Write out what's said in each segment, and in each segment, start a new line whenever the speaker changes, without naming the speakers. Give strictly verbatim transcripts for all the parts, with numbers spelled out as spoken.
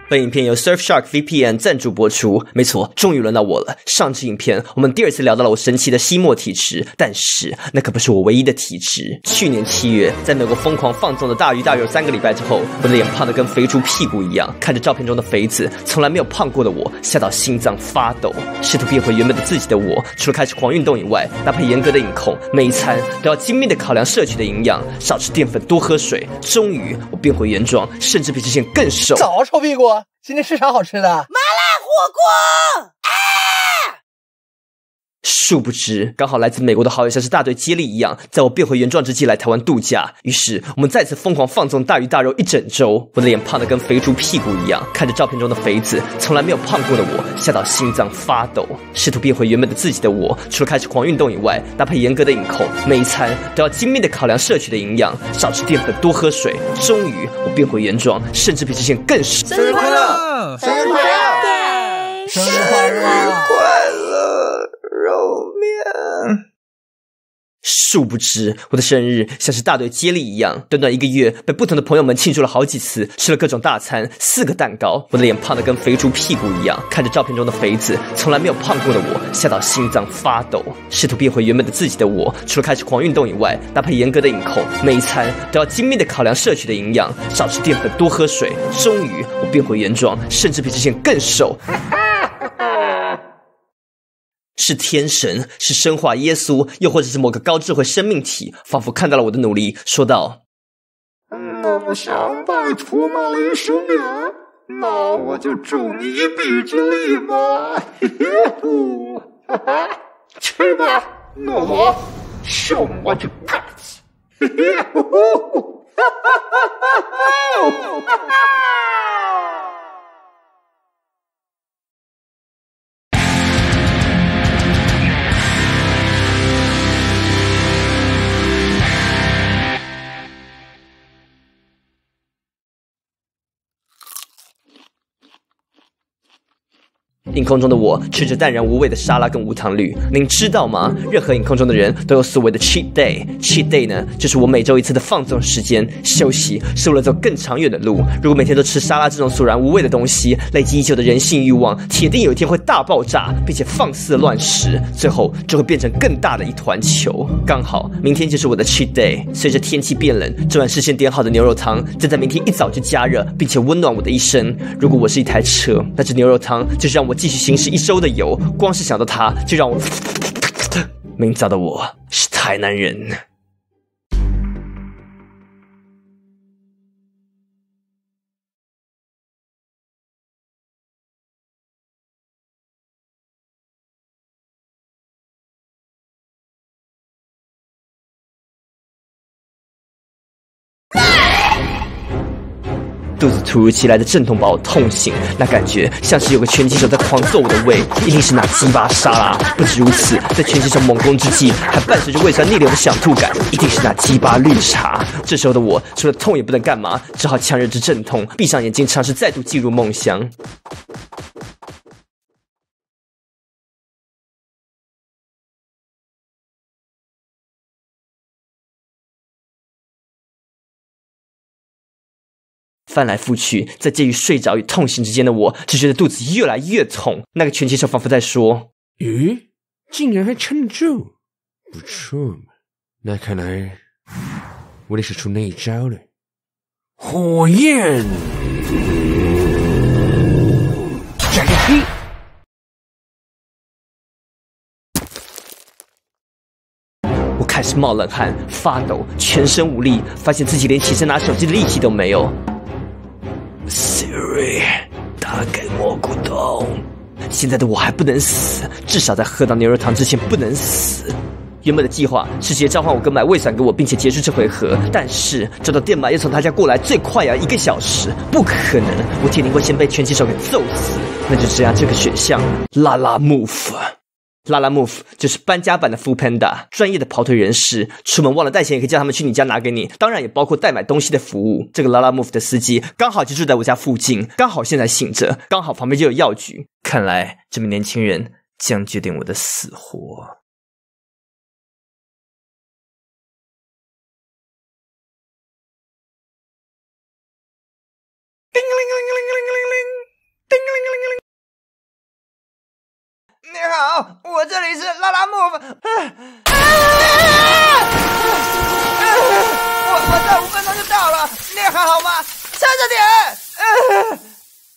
本影片由 Surfshark V P N 赞助播出。没错，终于轮到我了。上支影片我们第二次聊到了我神奇的吸墨体质，但是那可不是我唯一的体质。去年七月，在美国疯狂放纵的大鱼大肉三个礼拜之后，我的脸胖得跟肥猪屁股一样。看着照片中的肥子，从来没有胖过的我，吓到心脏发抖。试图变回原本的自己的我，除了开始狂运动以外，搭配严格的饮控，每一餐都要精密的考量摄取的营养，少吃淀粉，多喝水。终于，我变回原状，甚至比之前更瘦。
早臭屁股！今天吃啥好吃的？麻辣
火锅！啊！
殊不知，刚好来自美国的好友像是大队接力一样，在我变回原状之际来台湾度假。于是，我们再次疯狂放纵大鱼大肉一整周。我的脸胖得跟肥猪屁股一样，看着照片中的肥子，从来没有胖过的我，吓到心脏发抖。试图变回原本的自己的我，除了开始狂运动以外，搭配严格的饮控，每一餐都要精密的考量摄取的营养，少吃淀粉，多喝水。终于，我变回原状，甚至比之前更瘦。
生日快乐！生日快乐！
对，
生日快乐！
快乐！肉面。殊不知，我的生日像是大队接力一样，短短一个月被不同的朋友们庆祝了好几次，吃了各种大餐，四个蛋糕。我的脸胖得跟肥猪屁股一样，看着照片中的肥子，从来没有胖过的我，吓到心脏发抖。试图变回原本的自己的我，除了开始狂运动以外，搭配严格的饮控，每一餐都要精密的考量摄取的营养，少吃淀粉，多喝水。终于，我变回原状，甚至比之前更瘦。是天神，是生化耶稣，又或者是某个高智慧生命体，仿佛看到了我的努力，说道：
那么想拜托玛丽叔免，那我就助你一臂之力吧。嘿嘿呼，哈哈，去吧，懦魔 ，show me what you got。嘿嘿呼呼，哈哈哈哈哈哈。
饮空中的我吃着淡然无味的沙拉跟无糖绿，您知道吗？任何饮空中的人都有所谓的 cheat day。cheat day 呢，就是我每周一次的放纵时间，休息是为了走更长远的路。如果每天都吃沙拉这种索然无味的东西，累积已久的人性欲望，铁定有一天会大爆炸，并且放肆乱食，最后就会变成更大的一团球。刚好明天就是我的 cheat day， 随着天气变冷，这碗事先点好的牛肉汤正在明天一早就加热，并且温暖我的一生。如果我是一台车，那这牛肉汤就是让我继续行驶一周的油，光是想到它就让我明早的我是台南人。肚子突如其来的阵痛把我痛醒，那感觉像是有个拳击手在狂揍我的胃，一定是那鸡巴沙拉。不止如此，在拳击手猛攻之际，还伴随着胃酸逆流的想吐感，一定是那鸡巴绿茶。这时候的我除了痛也不能干嘛，只好强忍着阵痛，闭上眼睛，尝试再度进入梦乡。翻来覆去，在介于睡着与痛醒之间的我，只觉得肚子越来越痛。那个拳击手仿佛在说：“
咦，竟然还撑得住，不错嘛！那看来我得使出那一招了。火焰，展开！”
我开始冒冷汗、发抖，全身无力，发现自己连起身拿手机的力气都没有。Siri， 打给蘑菇头。现在的我还不能死，至少在喝到牛肉汤之前不能死。原本的计划是直接召唤我哥买胃酸给我，并且结束这回合，但是找到电码要从他家过来，最快要一个小时，不可能，我铁定会先被拳击手给揍死。那就只剩下这个选项，拉拉 move。拉拉 move 就是搬家版的 Foodpanda， 专业的跑腿人士，出门忘了带钱也可以叫他们去你家拿给你，当然也包括代买东西的服务。这个拉拉 move 的司机刚好就住在我家附近，刚好现在醒着，刚好旁边就有药局，看来这名年轻人将决定我的死活。铃铃铃铃铃铃铃。 你好，我这里是拉拉木夫。啊啊、我我在五分钟就到了，你还好吗？撑着点。啊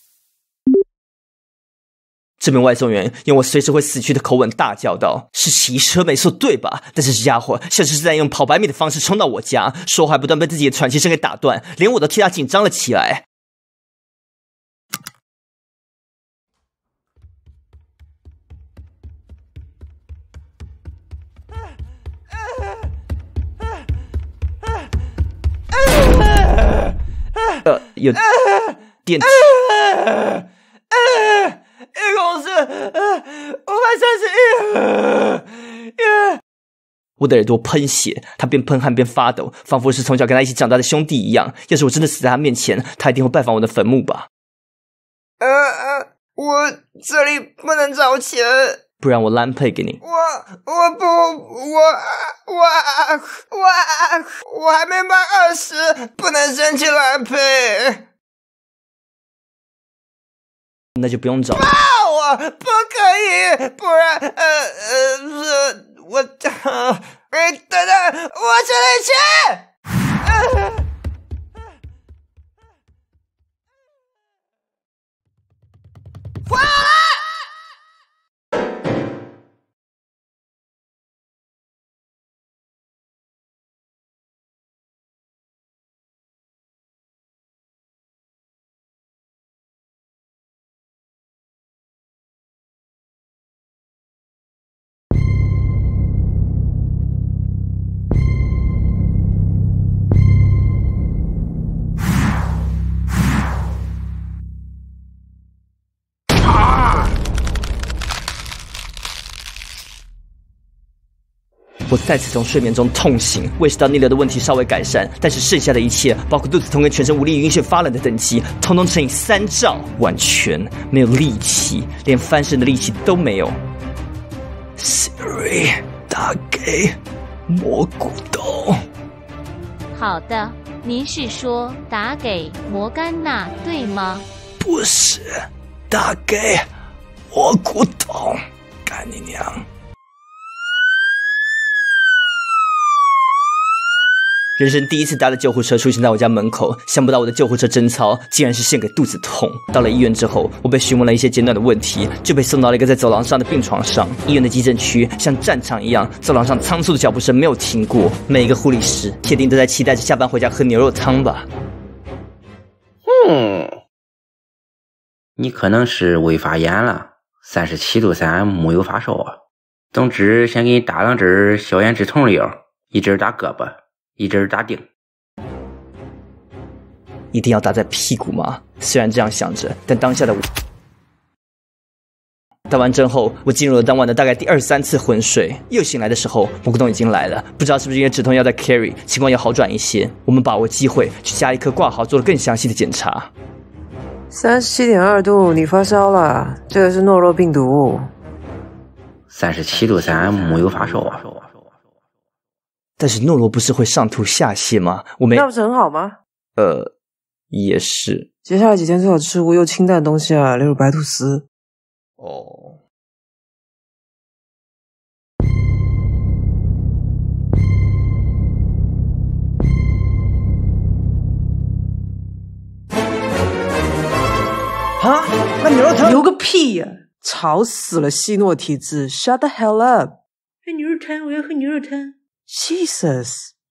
这名外送员用我随时会死去的口吻大叫道：“是骑车没错，对吧？但是这家伙像是在用跑百米的方式冲到我家，说话不断被自己的喘气声给打断，连我都替他紧张了起来。”呃，有电梯。一公司，呃，五百三十一，呃，呃，我的耳朵喷血，他边喷汗边发抖，仿佛是从小跟他一起长大的兄弟一样。要是我真的死在他面前，他一定会拜访我的坟墓吧？呃呃，我这里不能找钱，不然我蓝配给你。我我不我我我我还没满二十，不能申请蓝配。那就不用找了。骂我不可以，不然呃呃我呃，哎等等，我这里去。呃回来！我再次从睡眠中痛醒，胃食道逆流的问题稍微改善，但是剩下的一切，包括肚子痛跟全身无力、晕眩发冷的等级，统统乘以三兆，完全没有力气，连翻身的力气都没有。Siri， 打给蘑菇豆。
好的，您是说打给摩甘娜对吗？
不是，打给蘑菇豆。干你娘！人生第一次搭的救护车出现在我家门口，想不到我的救护车贞操竟然是献给肚子痛。到了医院之后，我被询问了一些简短的问题，就被送到了一个在走廊上的病床上。医院的急诊区像战场一样，走廊上仓促的脚步声没有停过，每一个护理师铁定都在期待着下班回家喝牛肉汤吧。
嗯，你可能是胃发炎了，三十七度三木有发烧啊。总之，先给你打两针消炎止痛的药，一针打胳膊，一针打腚。
一定要打在屁股吗？虽然这样想着，但当下的我打完针后，我进入了当晚的大概第二十三次昏睡。又醒来的时候，蘑菇洞已经来了，不知道是不是因为止痛药在 carry， 情况要好转一些。我们把握机会去加一颗挂号，做了更详细的检查。
三十七点二度，你发烧了，这个是诺若病毒。
三十七度三木有发烧啊。
但是诺罗不是会上吐下泻吗？我没，
那不是很好吗？
呃，也是。
接下来几天最好吃无油清淡的东西啊，例如白吐司。
哦。啊？那牛肉汤？
牛个屁呀、啊！吵死了，希诺体质 ，shut the hell up！
喝牛肉汤，我要喝牛肉汤。
Jesus！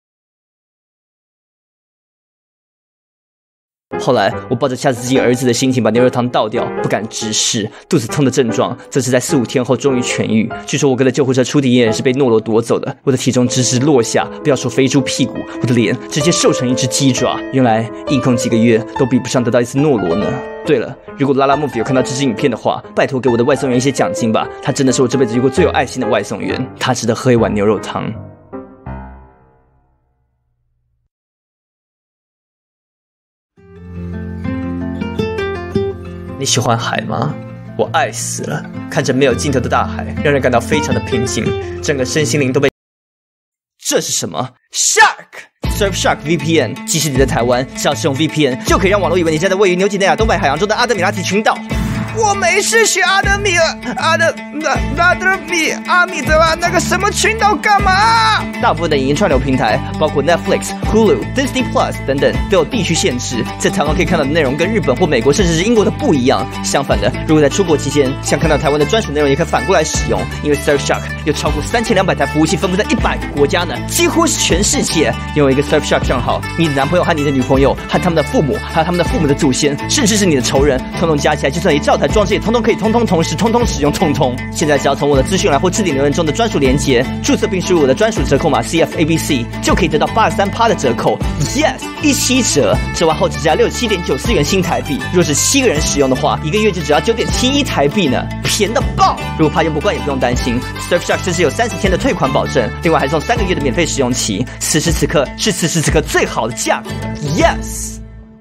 后来，我抱着吓死自己儿子的心情把牛肉汤倒掉，不敢直视。肚子痛的症状，则是在四五天后终于痊愈。据说我哥的救护车出题也是被诺罗夺走的。我的体重直直落下，不要说肥猪屁股，我的脸直接瘦成一只鸡爪。原来硬控几个月都比不上得到一次诺罗呢。对了，如果拉拉莫夫有看到这支影片的话，拜托给我的外送员一些奖金吧。他真的是我这辈子遇过最有爱心的外送员，他值得喝一碗牛肉汤。你喜欢海吗？我爱死了！看着没有尽头的大海，让人感到非常的平静，整个身心灵都被……这是什么 ？Shark Surfshark V P N， 即使你在台湾，只要使用 V P N， 就可以让网络以为你站在位于纽几内亚东北海洋中的阿德米拉提群岛。 我没事，学阿德米尔，阿德阿德米阿米德啊，那个什么群岛干嘛？大部分的影音串流平台，包括 Netflix、Hulu、Disney Plus 等等，都有地区限制，在台湾可以看到的内容跟日本或美国甚至是英国的不一样。相反的，如果在出国期间想看到台湾的专属内容，也可以反过来使用，因为 Surfshark 有超过三千两百台服务器分布在一百个国家呢，几乎是全世界。拥有一个 Surfshark 账号，你的男朋友和你的女朋友和他们的父母，还有他们的父母的祖先，甚至是你的仇人，统统加起来，就算一兆台装置也通通可以通通同时通通使用通通。现在只要从我的资讯栏或置顶留言中的专属连结注册并输入我的专属折扣码 C F A B C， 就可以得到 百分之八十三 的折扣 ，yes， 一七折。折完后只加六十七点九四元新台币，若是七个人使用的话，一个月就只要九点七一台币呢，便宜的爆！如果怕用不惯也不用担心 ，Surfshark 甚至有三十天的退款保证，另外还送三个月的免费使用期。此时此刻是此时此刻最好的价格 ，yes。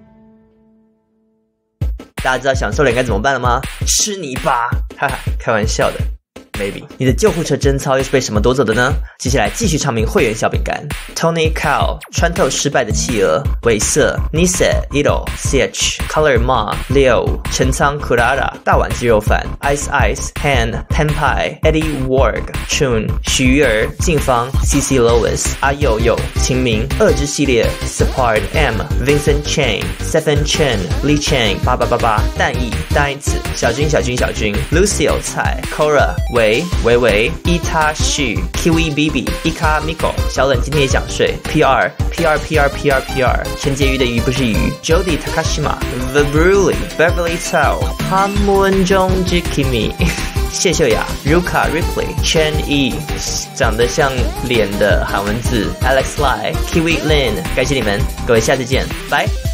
大家知道享受了应该怎么办了吗？吃泥巴，哈哈，开玩笑的。Maybe 你的救护车贞操又是被什么夺走的呢？接下来继续唱名会员小饼干 Tony Cow 穿透失败的企鹅韦瑟 Nise Ito C H Color Ma Leo 陈仓 Kurara 大碗鸡肉饭 Ice Ice Han Tenpai Eddie Warg Chun 许鱼儿静芳 C C Lois 阿佑佑秦明二之系列 Support M Vincent Chang Stephen Chen Li Chang 八八八八蛋意呆子小军小军小军 Lucio 蔡 Cora 维维维伊他旭 Kiwi B B 伊卡 Miko 小冷今天也想睡 P R P R P R P R P R 陈洁瑜的鱼不是鱼 Jody Takashima The Bruley Beverly Cao 哈木恩中之 Kimi 谢秀雅 Ruka Ripley Chen E 长得像脸的韩文字 Alex Lai Kiwi Lin 感谢你们各位下次见拜。